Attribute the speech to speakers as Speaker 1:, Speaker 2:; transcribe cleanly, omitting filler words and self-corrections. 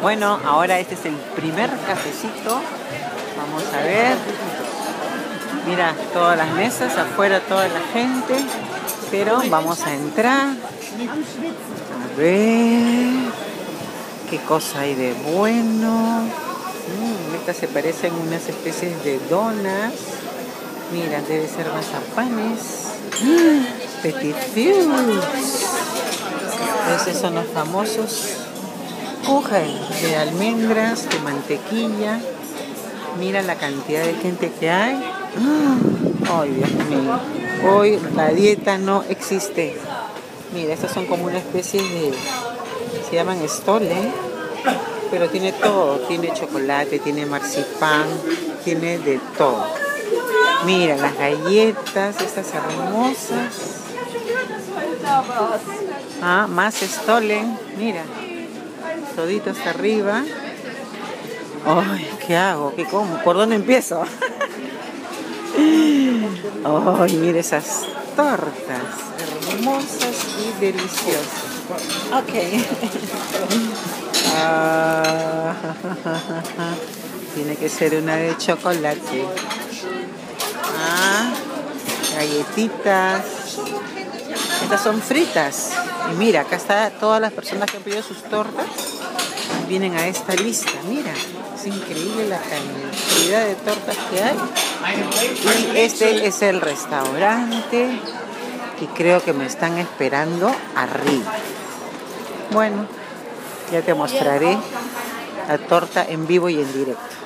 Speaker 1: Bueno, ahora este es el primer cafecito. Vamos a ver. Mira, todas las mesas, afuera toda la gente. Pero vamos a entrar. A ver. ¿Qué cosa hay de bueno? Estas se parecen a unas especies de donas. Mira, debe ser mazapanes. Petit Foods. Esos son los famosos kuchen de almendras, de mantequilla. Mira la cantidad de gente que hay. Ay, Dios mío. Hoy la dieta no existe. Mira, estas son como una especie de... Se llaman stole, pero tiene todo. Tiene chocolate, tiene marcipán, tiene de todo. Mira, las galletas, estas hermosas. Más stole. Mira, todito hasta arriba. Ay, ¿qué hago? ¿Qué como? ¿Por dónde empiezo? Ay, mira esas tortas hermosas y deliciosas. Ok. Tiene que ser una de chocolate. Galletitas. Estas son fritas. Y mira, acá está todas las personas que han pedido sus tortas. Vienen a esta lista. Mira, es increíble la cantidad de tortas que hay. Y este es el restaurante. Y creo que me están esperando arriba. Bueno, ya te mostraré la torta en vivo y en directo.